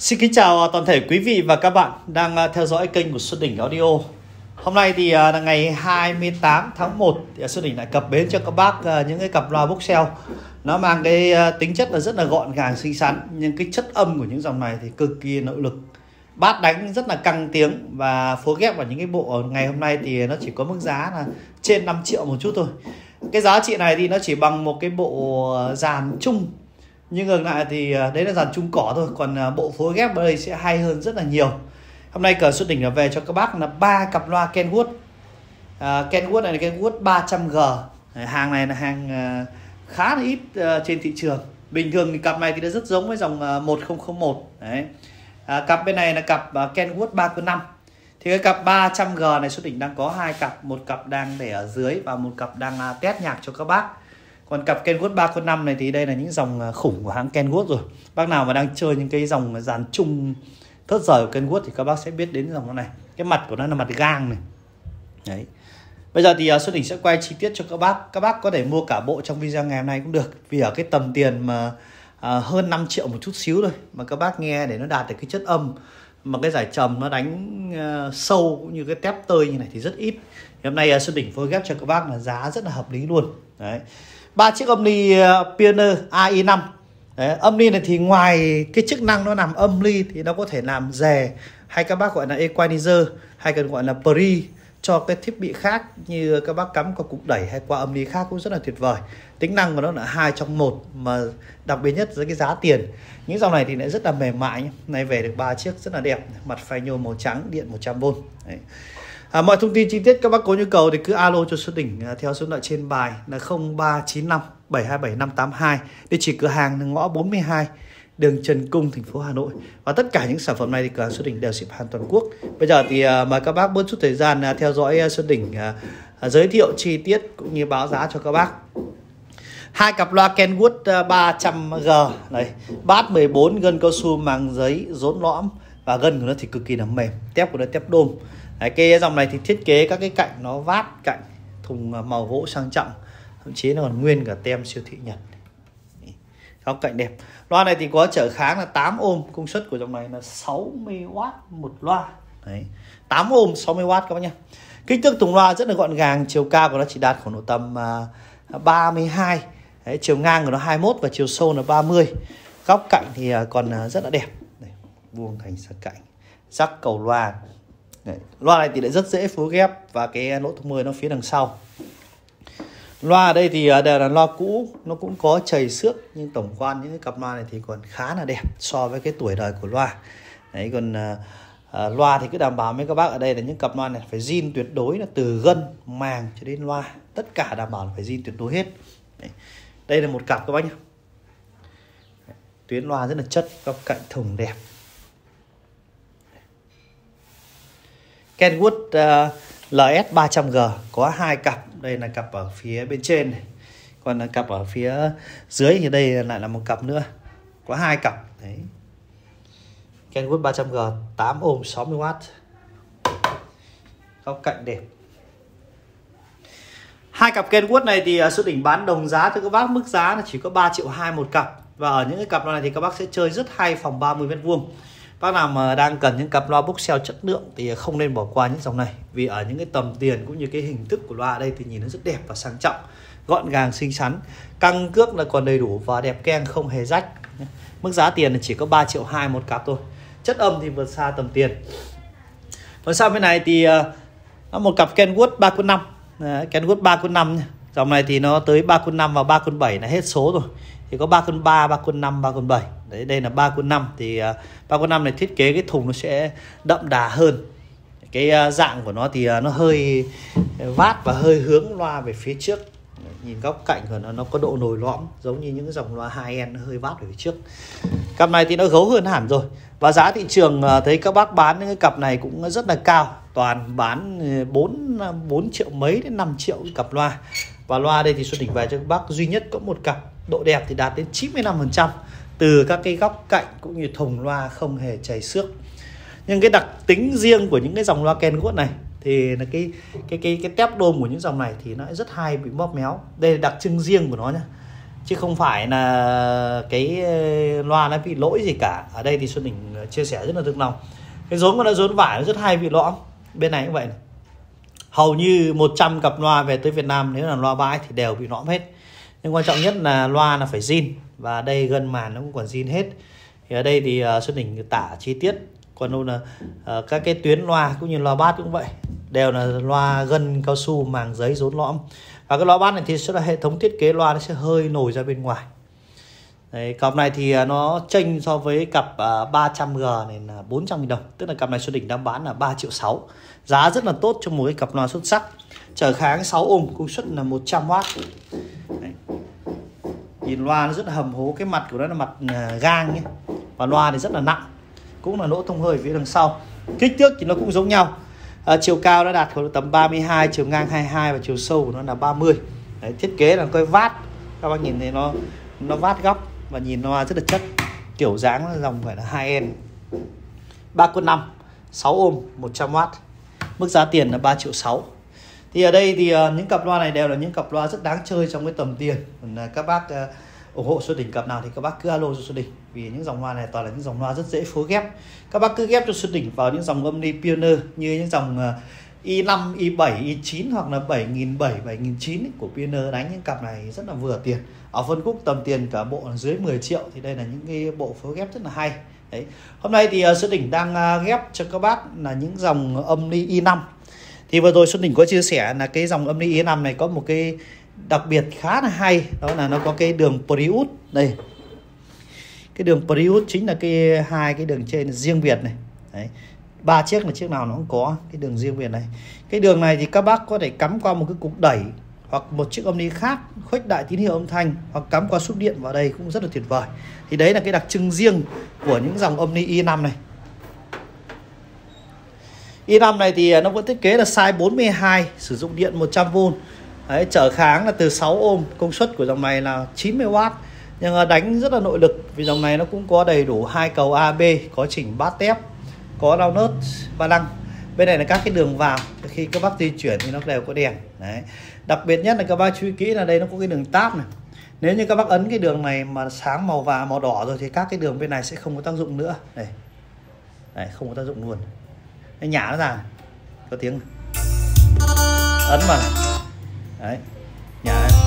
Xin kính chào toàn thể quý vị và các bạn đang theo dõi kênh của Xuân Đỉnh Audio. Hôm nay thì là ngày 28 tháng 1 thì Xuân Đỉnh lại cập bến cho các bác những cái cặp loa Voxel. Nó mang cái tính chất là rất là gọn gàng xinh xắn, nhưng cái chất âm của những dòng này thì cực kỳ nội lực. Bát đánh rất là căng tiếng và phối ghép vào những cái bộ ngày hôm nay thì nó chỉ có mức giá là trên 5 triệu một chút thôi. Cái giá trị này thì nó chỉ bằng một cái bộ dàn chung, nhưng ngược lại thì đấy là dàn chung cỏ thôi, còn bộ phối ghép ở đây sẽ hay hơn rất là nhiều. Hôm nay Cờ Xuân Đỉnh là về cho các bác là 3 cặp loa Kenwood. Kenwood này là Kenwood 300G. Hàng này là hàng khá là ít trên thị trường. Bình thường thì cặp này thì nó rất giống với dòng 1001. Đấy. Cặp bên này là cặp Kenwood 3/5. Thì cái cặp 300G này Xuân Đỉnh đang có 2 cặp, một cặp đang để ở dưới và một cặp đang test nhạc cho các bác. Còn cặp Kenwood 3/5 này thì đây là những dòng khủng của hãng Kenwood rồi. Bác nào mà đang chơi những cái dòng dàn chung thớt rời của Kenwood thì các bác sẽ biết đến dòng này. Cái mặt của nó là mặt gang này. Đấy. Bây giờ thì Xuân Đỉnh sẽ quay chi tiết cho các bác. Các bác có thể mua cả bộ trong video ngày hôm nay cũng được. Vì ở cái tầm tiền mà hơn 5 triệu một chút xíu thôi, mà các bác nghe để nó đạt được cái chất âm mà cái giải trầm nó đánh sâu cũng như cái tép tơi như này thì rất ít. Thì hôm nay Xuân Đỉnh phối ghép cho các bác là giá rất là hợp lý luôn. Đấy. 3 chiếc âm ly Pioneer AI5. Đấy, âm ly này thì ngoài cái chức năng nó làm âm ly thì nó có thể làm rè, hay các bác gọi là equalizer, hay còn gọi là pre cho cái thiết bị khác như các bác cắm qua cục đẩy hay qua âm ly khác cũng rất là tuyệt vời. Tính năng của nó là 2 trong 1, mà đặc biệt nhất với cái giá tiền. Những dòng này thì lại rất là mềm mại nhé. Này về được 3 chiếc rất là đẹp, mặt phai nhôm màu trắng, điện 100V. Đấy. Mọi thông tin chi tiết các bác có nhu cầu thì cứ alo cho Xuân Đỉnh theo số điện thoại trên bài là 0395 727 582. Địa chỉ cửa hàng là ngõ 42 đường Trần Cung, thành phố Hà Nội. Và tất cả những sản phẩm này thì cửa hàng Xuân Đỉnh đều ship hàng toàn quốc. Bây giờ thì mời các bác bớt chút thời gian theo dõi Xuân Đỉnh giới thiệu chi tiết cũng như báo giá cho các bác. 2 cặp loa Kenwood 300G này, bát 14, gân cao su màng giấy rốn lõm và gân của nó thì cực kỳ là mềm, tép của nó tép đôm. Đấy, cái dòng này thì thiết kế các cái cạnh nó vát cạnh thùng màu gỗ sang trọng, thậm chí nó còn nguyên cả tem siêu thị Nhật. Góc cạnh đẹp. Loa này thì có trở kháng là 8 ohm, công suất của dòng này là 60W một loa. Đấy, 8 ohm 60W các bác nhá. Kích thước thùng loa rất là gọn gàng, chiều cao của nó chỉ đạt khoảng độ tầm 32. Đấy, chiều ngang của nó 21 và chiều sâu là 30. Góc cạnh thì còn rất là đẹp. Đây, vuông thành sát cạnh. Rắc cầu loa. Đấy, loa này thì lại rất dễ phối ghép và cái lỗ thông hơi nó phía đằng sau. Loa ở đây thì đều là loa cũ, nó cũng có chảy xước, nhưng tổng quan những cái cặp loa này thì còn khá là đẹp so với cái tuổi đời của loa. Đấy, còn loa thì cứ đảm bảo với các bác ở đây là những cặp loa này phải zin tuyệt đối, là từ gân, màng cho đến loa, tất cả đảm bảo là phải zin tuyệt đối hết. Đấy, đây là một cặp các bác nhé. Tuyến loa rất là chất, góc cạnh thùng đẹp. Kenwood LS 300G có 2 cặp. Đây là cặp ở phía bên trên này, còn là cặp ở phía dưới thì đây lại là một cặp nữa, có 2 cặp. Đấy, Kenwood 300G 8 ohm 60W, góc cạnh đẹp. 2 cặp Kenwood này thì Xuân Đỉnh bán đồng giá cho các bác, mức giá là chỉ có 3,2 triệu một cặp. Và ở những cái cặp này thì các bác sẽ chơi rất hay, phòng 30m². Bác nào mà đang cần những cặp loa Voxel chất lượng thì không nên bỏ qua những dòng này. Vì ở những cái tầm tiền cũng như cái hình thức của loa ở đây thì nhìn nó rất đẹp và sang trọng, gọn gàng xinh xắn. Căng cước là còn đầy đủ và đẹp keng, không hề rách. Mức giá tiền là chỉ có 3,2 triệu một cặp thôi. Chất âm thì vượt xa tầm tiền. Còn sang bên này thì một cặp Kenwood 3/5. Kenwood 3/5 nha. Dòng này thì nó tới 3/5 và 3/7 là hết số rồi. Thì có 3/3, 3/5, 3/7. Đấy, đây là 3/5. Thì 3/5 này thiết kế cái thùng nó sẽ đậm đà hơn. Cái dạng của nó thì nó hơi vát và hơi hướng loa về phía trước. Nhìn góc cạnh của nó có độ nồi lõm, giống như những cái dòng loa high-end nó hơi vát về phía trước. Cặp này thì nó gấu hơn hẳn rồi. Và giá thị trường thấy các bác bán những cái cặp này cũng rất là cao. Toàn bán 4 triệu mấy đến 5 triệu cái cặp loa. Và loa đây thì Xuân Đỉnh về cho các bác duy nhất có một cặp. Độ đẹp thì đạt đến 95%. Từ các cái góc cạnh cũng như thùng loa không hề chảy xước. Nhưng cái đặc tính riêng của những cái dòng loa Kenwood này thì là cái tép đôm của những dòng này thì nó rất hay bị móp méo. Đây là đặc trưng riêng của nó nhá. chứ không phải là cái loa nó bị lỗi gì cả. Ở đây thì Xuân Đỉnh chia sẻ rất là thực lòng. Cái rốn của nó rốn vải nó rất hay bị lõm. Bên này cũng vậy này. Hầu như 100 cặp loa về tới Việt Nam nếu là loa bãi thì đều bị lõm hết. Nhưng quan trọng nhất là loa là phải zin, và đây gân màn nó cũng còn zin hết. Thì ở đây thì Xuân Đỉnh tả chi tiết. Còn đâu là các cái tuyến loa cũng như loa bass cũng vậy, đều là loa gân cao su màng giấy rốn lõm. Và cái loa bass này thì sẽ là hệ thống thiết kế loa nó sẽ hơi nổi ra bên ngoài. Đấy, cặp này thì nó chênh so với cặp 300G này là 400.000 đồng. Tức là cặp này Xuân Đỉnh đang bán là 3,6 triệu. Giá rất là tốt cho một cái cặp loa xuất sắc. Trở kháng 6 ohm, công suất là 100W. Đấy. Nhìn loa nó rất là hầm hố, cái mặt của nó là mặt gang nhé. Và loa thì rất là nặng, cũng là lỗ thông hơi phía đằng sau. Kích thước thì nó cũng giống nhau. Chiều cao nó đạt khoảng tầm 32, chiều ngang 22 và chiều sâu của nó là 30. Đấy, thiết kế là coi vát. Các bác nhìn thấy nó vát góc và nhìn nó rất là chất. Kiểu dáng là dòng phải là 2N. 3/5, 6 ohm, 100W. Mức giá tiền là 3,6 triệu. Thì ở đây thì những cặp loa này đều là những cặp loa rất đáng chơi trong cái tầm tiền. Các bác ủng hộ Xuân Đỉnh cặp nào thì các bác cứ alo cho Xuân Đỉnh, vì những dòng loa này toàn là những dòng loa rất dễ phối ghép. Các bác cứ ghép cho Xuân Đỉnh vào những dòng âm ly Pioneer như những dòng i5, i7, i9 hoặc là 7007, 7009 của Pioneer, đánh những cặp này rất là vừa tiền. Ở phân khúc tầm tiền cả bộ là dưới 10 triệu thì đây là những cái bộ phối ghép rất là hay. Đấy. Hôm nay thì Xuân Đỉnh đang ghép cho các bác là những dòng âm ly i5. Thì vừa rồi Xuân Đỉnh có chia sẻ là cái dòng âm ly i5 này có một cái đặc biệt khá là hay, đó là nó có cái đường Prius đây. Cái đường Prius chính là hai cái đường trên riêng biệt này. Đấy. 3 chiếc là chiếc nào nó cũng có cái đường riêng biệt này. Cái đường này thì các bác có thể cắm qua một cái cục đẩy hoặc một chiếc âm ly khác khuếch đại tín hiệu âm thanh, hoặc cắm qua súp điện vào đây cũng rất là tuyệt vời. Thì đấy là cái đặc trưng riêng của những dòng âm ly i5 này. i5 này thì nó vẫn thiết kế là size 42, sử dụng điện 100V. Đấy, trở kháng là từ 6 ohm, công suất của dòng này là 90W. Nhưng đánh rất là nội lực, vì dòng này nó cũng có đầy đủ 2 cầu AB, có chỉnh bát tép, có lau nớt, ba lăng. Bên này là các cái đường vào, khi các bác di chuyển thì nó đều có đèn. Đấy. Đặc biệt nhất là các bác chú ý kỹ là đây nó có cái đường tab này. Nếu như các bác ấn cái đường này mà sáng màu vàng, màu đỏ rồi thì các cái đường bên này sẽ không có tác dụng nữa. Đây. Đấy, không có tác dụng luôn. Đấy, nhả nó ra này. Có tiếng này. Ấn vào này. Đấy, nhả này.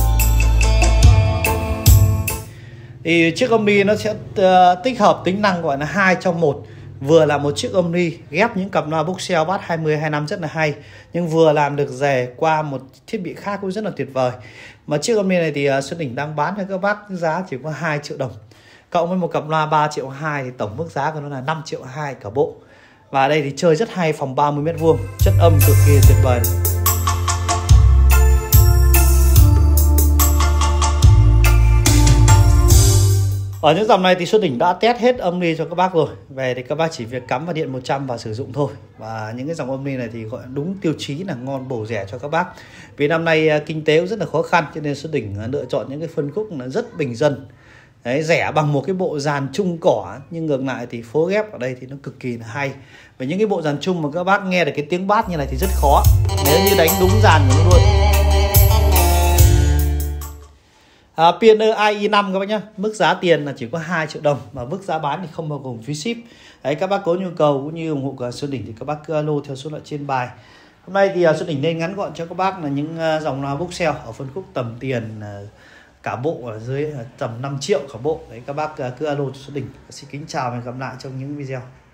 Thì chiếc âm ly nó sẽ tích hợp tính năng gọi là 2 trong 1. Vừa là một chiếc âm ly ghép những cặp loa Voxel Bass 20, 25 rất là hay, nhưng vừa làm được rè qua một thiết bị khác cũng rất là tuyệt vời. Mà chiếc âm ly này thì Xuân Đỉnh đang bán cho các bác giá chỉ có 2 triệu đồng. Cộng với một cặp loa 3,2 triệu thì tổng mức giá của nó là 5,2 triệu cả bộ. Và ở đây thì chơi rất hay, phòng 30m2, chất âm cực kỳ tuyệt vời. Ở những dòng này thì Xuân Đỉnh đã test hết âm ly cho các bác rồi. Về thì các bác chỉ việc cắm vào điện 100 và sử dụng thôi. Và những cái dòng âm ly này thì gọi đúng tiêu chí là ngon bổ rẻ cho các bác. Vì năm nay kinh tế cũng rất là khó khăn, cho nên Xuân Đỉnh lựa chọn những cái phân khúc nó rất bình dân. Đấy, rẻ bằng một cái bộ dàn chung cỏ, nhưng ngược lại thì phối ghép ở đây thì nó cực kỳ là hay. Và những cái bộ dàn chung mà các bác nghe được cái tiếng bass như này thì rất khó, nếu như đánh đúng dàn của nó luôn. Pioneer i5 các bác nhé, mức giá tiền là chỉ có 2 triệu đồng, mà mức giá bán thì không bao gồm phí ship. Đấy, các bác có nhu cầu cũng như ủng hộ cả Xuân Đỉnh thì các bác cứ alo theo số điện trên bài. Hôm nay thì Xuân Đỉnh nên ngắn gọn cho các bác là những dòng loa Voxel ở phân khúc tầm tiền cả bộ ở dưới tầm 5 triệu cả bộ. Đấy, các bác cứ alo cho Xuân Đỉnh. Xin kính chào và hẹn gặp lại trong những video.